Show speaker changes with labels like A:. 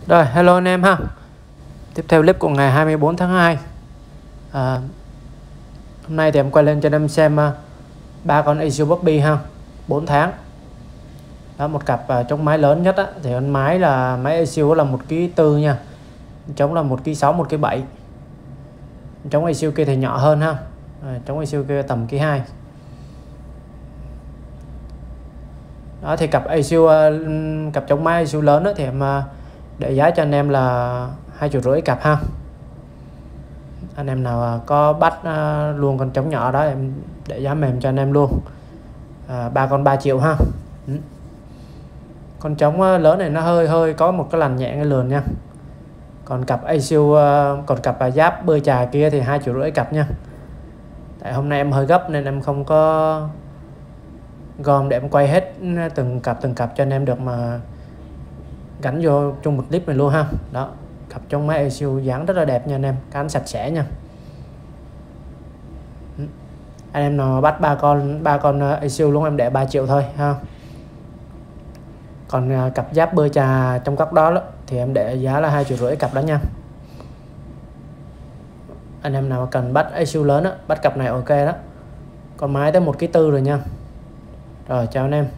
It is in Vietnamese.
A: Rồi, hello anh em ha. Tiếp theo clip của ngày 24 tháng 2. Hôm nay thì em quay lên cho anh em xem ba con Asil Puppy ha, 4 tháng. Đó, một cặp trống mái lớn nhất á, thì con mái là máy Asil là 1,4 kg nha. Trống là 1,6 kg, 1,7 kg. Trống Asil kia thì nhỏ hơn ha. Trống Asil kia tầm 1,2 kg. Đó thì cặp Asil, cặp trống mái Asil lớn đó, thì em để giá cho anh em là 2,5 triệu cặp ha. Anh em nào có bắt luôn con trống nhỏ đó em để giá mềm cho anh em luôn. Ba con 3 triệu ha. Con trống lớn này nó hơi có một cái lằn nhẹ cái lườn nha. Còn cặp Asil, còn cặp giáp bơi trà kia thì 2,5 triệu cặp nha. Tại hôm nay em hơi gấp nên em không có gom để em quay hết từng cặp cho anh em được mà gắn vô chung một clip này luôn ha. Đó, cặp trống máy Asil dáng rất là đẹp nha anh em, cán sạch sẽ nha. Anh em nào bắt ba con Asil luôn em để 3 triệu thôi ha. Còn cặp giáp bơi trà trong góc đó thì em để giá là 2,5 triệu cặp đó nha. Anh em nào cần bắt Asil lớn á, bắt cặp này ok đó. Con mái tới 1,4 kg rồi nha. Rồi chào anh em.